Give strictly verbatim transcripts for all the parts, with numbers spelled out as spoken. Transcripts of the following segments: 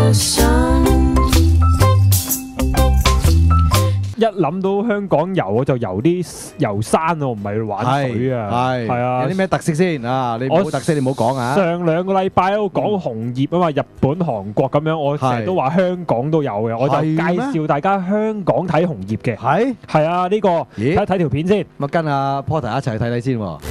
一諗到香港遊我就遊啲遊山喎，唔係玩水啊。 係係啊， 有啲咩特色先啊？你冇特色你唔好講啊。 上兩個禮拜喺度講紅葉啊嘛，日本、韓國咁樣，我成日都話香港都有嘅，我就介紹大家香港睇紅葉嘅。 係係啊，呢個睇一睇條片先。 咁啊，跟阿 Porter 一齊去睇睇先喎。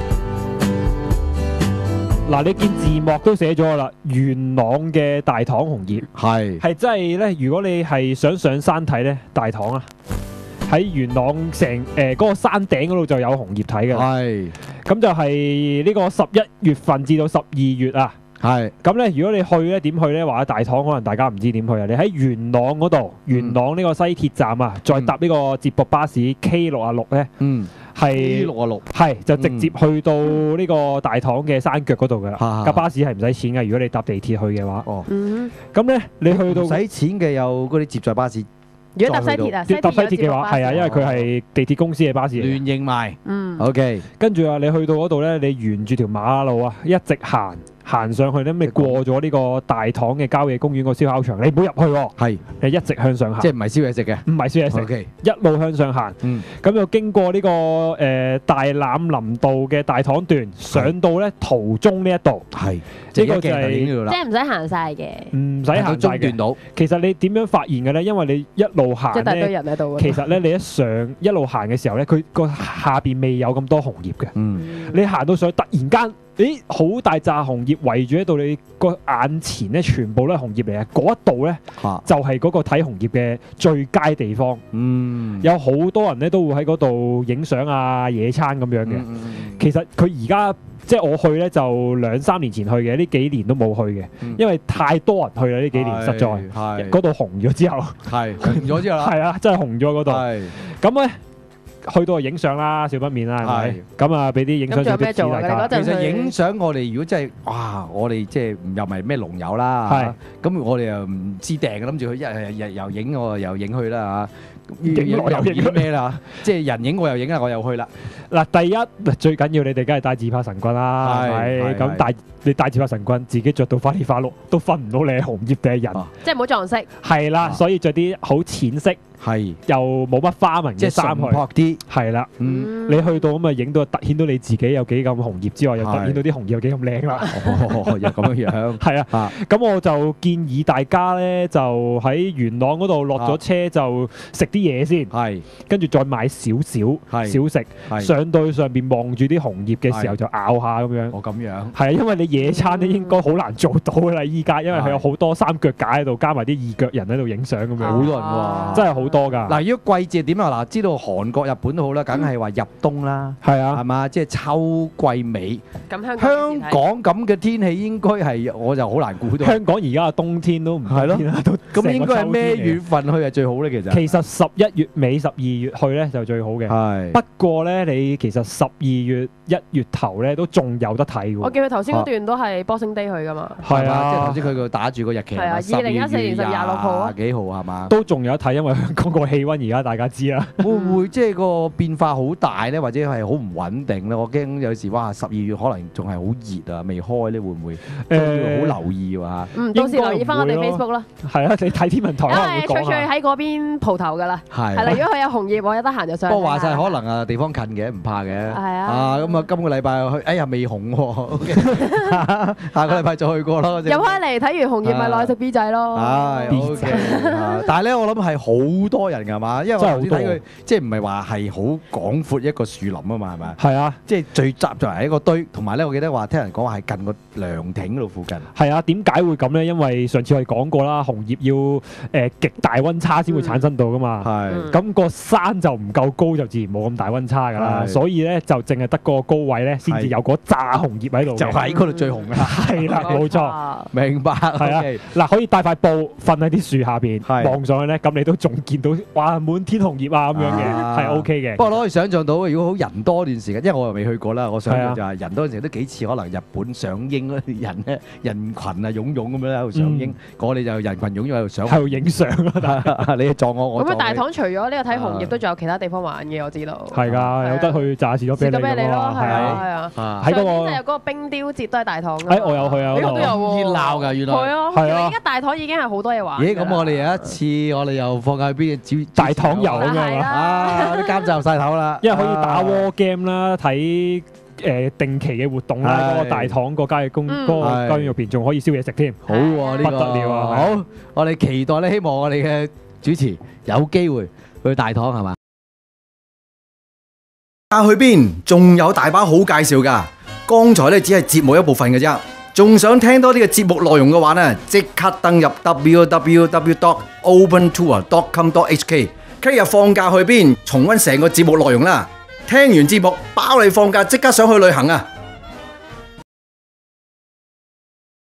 嗱，你見字幕都寫咗啦，元朗嘅大棠紅葉係係真係咧。如果你係想上山睇咧，大棠啊，喺元朗成誒嗰個山頂嗰度就有紅葉睇嘅。 係咁就係呢個十一月份至到十二月啊。 係咁咧，如果你去咧點去咧？話大棠可能大家唔知點去啊。你喺元朗嗰度，元朗呢個西鐵站啊，再搭呢個接駁巴士 K 六啊六咧， 嗯。 係六啊六， 係就直接去到呢個大棠嘅山腳嗰度噶啦。架巴士係唔使錢嘅，如果你搭地鐵去嘅話。 哦， 咁咧你去到唔使錢嘅有嗰啲接載巴士。 如果搭西鐵啊， 搭西鐵嘅話係啊，因為佢係地鐵公司嘅巴士嚟。 亂認賣。 嗯。 OK。 跟住啊，你去到嗰度咧，你沿住條馬路啊，一直行行上去咧，咪過咗呢個大棠嘅郊野公園個燒烤場，你唔好入去喎。 係。 你一直向上行。 即係唔係燒嘢食嘅？ 唔係燒嘢食。 OK。 一路向上行。 嗯。 咁就經過呢個誒大欖林道嘅大棠段，上到咧途中呢一度。 係。 呢個就係即係唔使行曬嘅。 唔使行中段到。 其實你點樣發現嘅咧？因為你一路行即係大堆人喺度。 其實咧，你一上一路行嘅時候咧，佢個下邊未有咁多紅葉嘅。 嗯。 你行到上去，突然間，咦，好大紮紅葉圍住喺度，你個眼前咧全部都係紅葉嚟嘅。嗰一度咧，就係嗰個睇紅葉嘅最佳地方。 嗯。 有好多人咧都會喺嗰度影相啊、野餐咁樣嘅。 嗯。 其實佢而家即係我去咧，就兩三年前去嘅，呢幾年都冇去嘅，因為太多人去啦。呢幾年實在係嗰度紅咗之後， 係紅咗之後啦， 係啊，真係紅咗嗰度。 係咁咧。去到影相啦，少不免啦，係咪？咁啊，俾啲影相小貼士大家。 其實影相我哋如果真係哇，我哋即係又唔係咩龍友啦，咁我哋又唔知訂嘅，諗住去一日日又影我又影去啦嚇， 影我又影咩啦？即係人影我又影啦，我又去啦。嗱， 第一最緊要你哋梗係帶自拍神棍啦，係咪？咁帶你帶自拍神棍，自己着到花里花碌，都分唔到你係紅葉定係人， 即係唔好撞色。 係啦，所以着啲好淺色。 係又冇乜花紋嘅衫去， 啲係啦。嗯，你去到咁啊，影到突顯到你自己有幾咁紅葉之外，又突顯到啲紅葉有幾咁靚啦。 哦，又咁樣樣。係啊，咁我就建議大家咧，就喺元朗嗰度落咗車就食啲嘢先， 係，跟住再買少少小食，上到去上邊望住啲紅葉嘅時候就咬下咁樣。 哦，咁樣。 係啊，因為你野餐咧應該好難做到㗎啦，依家因為佢有好多三腳架喺度，加埋啲二腳人喺度影相咁樣。 好多人喎， 真係好多㗎。 嗱，如果季節點啊？嗱，知道韓國、日本都好啦，梗係話入冬啦， 係啊， 係嘛？即係秋季尾。 咁香香港咁嘅天氣應該係我就好難估到。 香港而家嘅冬天都唔係咯， 咁應該係咩月份去係最好咧？其實其實十一月尾、十二月去咧就最好嘅。 係。不過咧，你其實十二月、一月頭咧都仲有得睇喎。 我見佢頭先嗰段都係 Boxing Day 去㗎嘛。 係啊， 即係頭先佢個打住個日期。 係啊，二零一四年十月廿六號啊。 幾號係嘛？ 都仲有得睇，因為香港個氣温而家大家知啦。 會唔會即係個變化好大咧？或者係好唔穩定咧？我驚有時哇，十二月可能仲係好熱啊，未開咧，會唔會？誒，好留意喎嚇。 嗯，到時留意翻我哋 Facebook 啦。 係啊，你睇天文台可能會講啊。 因為翠翠喺嗰邊蒲頭㗎啦。係。係啦，如果佢有紅葉，我有得閒就上。 不過話晒可能啊，地方近嘅，唔怕嘅。係啊。啊，咁啊，今個禮拜去，哎呀，未紅喎。下個禮拜再去過咯。 入開嚟睇完紅葉，咪落去食 B 仔咯。 係 OK。但係咧，我諗係好多人㗎嘛，因為我頭先睇佢，即係唔係話係好廣闊一個樹林啊嘛，係咪？ 係啊， 即係聚集在係一個堆，同埋咧，我記得話聽人講話係近個涼亭嗰度附近。 係啊，點解會咁咧？因為上次我哋講過啦，紅葉要誒極大溫差先會產生到㗎嘛。係。咁個山就唔夠高，就自然冇咁大溫差㗎啦。所以咧就淨係得個高位咧，先至有嗰紮紅葉喺度。 就喺嗰度最紅㗎。 係啦，冇錯。 明白。 係啊。嗱，可以帶塊布瞓喺啲樹下邊，望上去咧，咁你都仲見到哇滿天紅葉啊咁樣嘅，係 OK 嘅。 不過我可以想象到，如果好人多段時間，因為我又未去過啦，我想象就係人多陣時都幾似可能日本賞櫻嗰啲人咧，人群啊湧湧咁樣喺度賞櫻，我哋就人群湧湧喺度賞， 喺度影相啊！ 你撞我，我咁啊！大棠除咗呢個睇紅葉，都仲有其他地方玩嘅，我知道。 係㗎，有得去炸士多啤梨咯， 係啊係啊。 喺嗰個就有嗰個冰雕節都係大堂。 誒，我有去啊， 呢個都有喎，熱鬧㗎原來。 係啊，係啊。而家大堂已經係好多嘢玩。 咦，咁我哋有一次，我哋又放假去邊嘅主大堂遊咁樣啊，啲監就晒頭啦。 因為可以打 war game 啦，睇誒定期嘅活動啦，嗰個大堂個郊野公嗰個郊野入邊仲可以燒嘢食添。 好喎，呢個不得了啊！ 好，我哋期待咧，希望我哋嘅主持有機會去大堂係嘛？ 去邊？仲有大把好介紹㗎。剛才咧只係節目一部分嘅啫，仲想聽多啲嘅節目內容嘅話呢，即刻登入 w w w dot open tour dot com dot h k， 今日放假去邊？重溫成個節目內容啦。聽完節目包你放假即刻想去旅行啊！